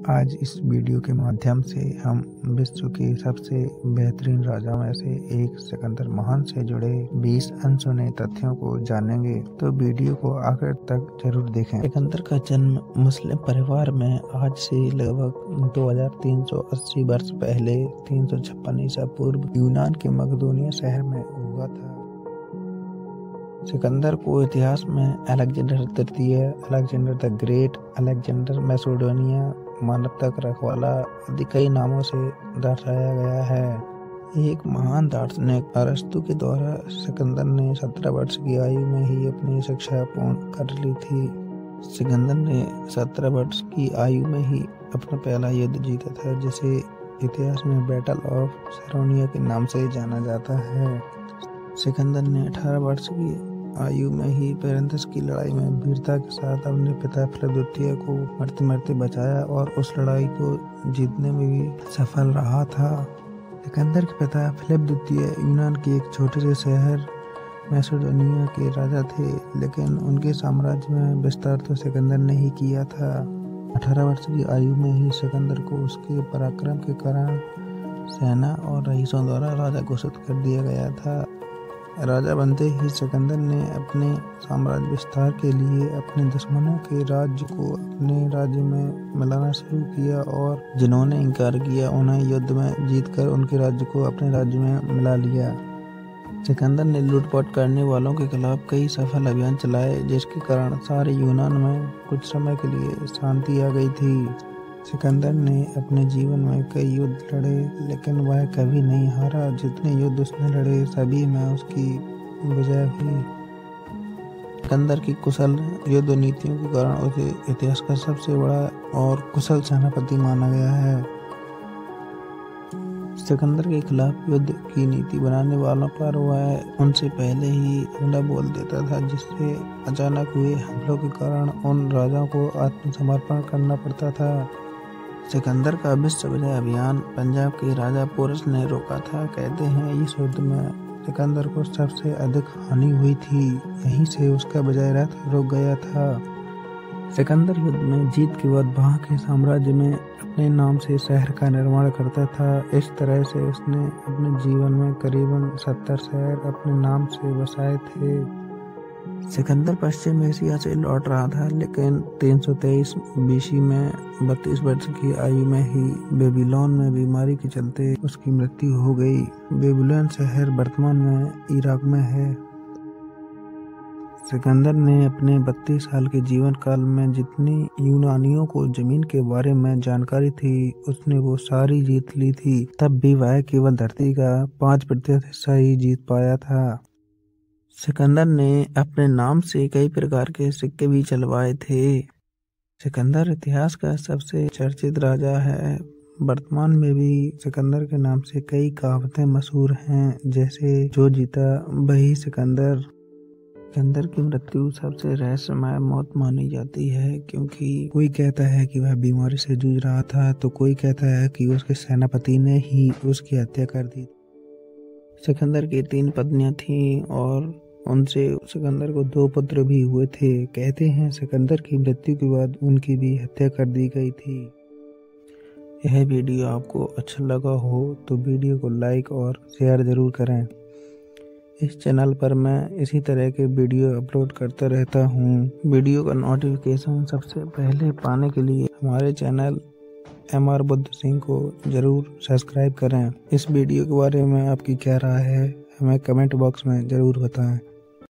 आज इस वीडियो के माध्यम से हम विश्व के सबसे बेहतरीन राजा में से एक सिकंदर महान से जुड़े 20 अनसुने तथ्यों को जानेंगे, तो वीडियो को आखिर तक जरूर देखें। सिकंदर का जन्म मुस्लिम परिवार में आज से लगभग 2380 वर्ष पहले 356 ईसा पूर्व यूनान के मकदूनिया शहर में हुआ था। सिकंदर को इतिहास में अलेक्जेंडर तृतीय, Alexander the great, Alexander Macedonia, मानवता का रखवाला आदि कई नामों से दर्शाया गया है। एक महान दार्शनिक अरस्तु के द्वारा सिकंदर ने 17 वर्ष की आयु में ही अपनी शिक्षा पूर्ण कर ली थी। सिकंदर ने 17 वर्ष की आयु में ही अपना पहला युद्ध जीता था, जिसे इतिहास में बैटल ऑफ सैरोनिया के नाम से जाना जाता है। सिकंदर ने 18 वर्ष की आयु में ही पेरेंथस की लड़ाई में वीरता के साथ अपने पिता फिलिप द्वितीय को मरते मरते बचाया और उस लड़ाई को जीतने में भी सफल रहा था। सिकंदर के पिता फिलिप द्वितीय यूनान के एक छोटे से शहर मैसेडोनिया के राजा थे, लेकिन उनके साम्राज्य में विस्तार तो सिकंदर ने ही किया था। 18 वर्ष की आयु में ही सिकंदर को उसके पराक्रम के कारण सेना और रईसों द्वारा राजा घोषित कर दिया गया था। राजा बनते ही सिकंदर ने अपने साम्राज्य विस्तार के लिए अपने दुश्मनों के राज्य को अपने राज्य में मिलाना शुरू किया और जिन्होंने इनकार किया उन्हें युद्ध में जीतकर उनके राज्य को अपने राज्य में मिला लिया। सिकंदर ने लूटपाट करने वालों के खिलाफ कई सफल अभियान चलाए, जिसके कारण सारे यूनान में कुछ समय के लिए शांति आ गई थी। सिकंदर ने अपने जीवन में कई युद्ध लड़े, लेकिन वह कभी नहीं हारा। जितने युद्ध उसने लड़े सभी में उसकी विजय हुई। सिकंदर की कुशल युद्ध नीतियों के कारण उसे इतिहास का सबसे बड़ा और कुशल सेनापति माना गया है। सिकंदर के खिलाफ युद्ध की नीति बनाने वालों पर वह उनसे पहले ही हमला बोल देता था, जिससे अचानक हुए हमलों के कारण उन राजाओं को आत्मसमर्पण करना पड़ता था। सिकंदर का विश्व विजय अभियान पंजाब के राजा पोरस ने रोका था। कहते हैं इस युद्ध में सिकंदर को सबसे अधिक हानि हुई थी, यहीं से उसका विजय रथ रुक गया था। सिकंदर युद्ध में जीत के बाद वहां के साम्राज्य में अपने नाम से शहर का निर्माण करता था। इस तरह से उसने अपने जीवन में करीबन 70 शहर अपने नाम से बसाए थे। सिकंदर पश्चिम एशिया से लौट रहा था, लेकिन 323 बीसी में 32 वर्ष की आयु में ही बेबीलोन में बीमारी के चलते उसकी मृत्यु हो गई। बेबीलोन शहर वर्तमान में इराक में है। सिकंदर ने अपने 32 साल के जीवन काल में जितनी यूनानियों को जमीन के बारे में जानकारी थी, उसने वो सारी जीत ली थी। तब भी वह केवल धरती का 5% हिस्सा ही जीत पाया था। सिकंदर ने अपने नाम से कई प्रकार के सिक्के भी चलवाए थे। सिकंदर इतिहास का सबसे चर्चित राजा है। वर्तमान में भी सिकंदर के नाम से कई कहावतें मशहूर हैं, जैसे जो जीता वही सिकंदर। सिकंदर की मृत्यु सबसे रहस्यमय मौत मानी जाती है, क्योंकि कोई कहता है कि वह बीमारी से जूझ रहा था, तो कोई कहता है कि उसके सेनापति ने ही उसकी हत्या कर दी। सिकंदर की 3 पत्नियां थीं और उनसे सिकंदर को 2 पुत्र भी हुए थे। कहते हैं सिकंदर की मृत्यु के बाद उनकी भी हत्या कर दी गई थी। यह वीडियो आपको अच्छा लगा हो तो वीडियो को लाइक और शेयर जरूर करें। इस चैनल पर मैं इसी तरह के वीडियो अपलोड करता रहता हूँ। वीडियो का नोटिफिकेशन सबसे पहले पाने के लिए हमारे चैनल MR बुद्ध सिंह को जरूर सब्सक्राइब करें। इस वीडियो के बारे में आपकी क्या राय है, हमें कमेंट बॉक्स में जरूर बताएं।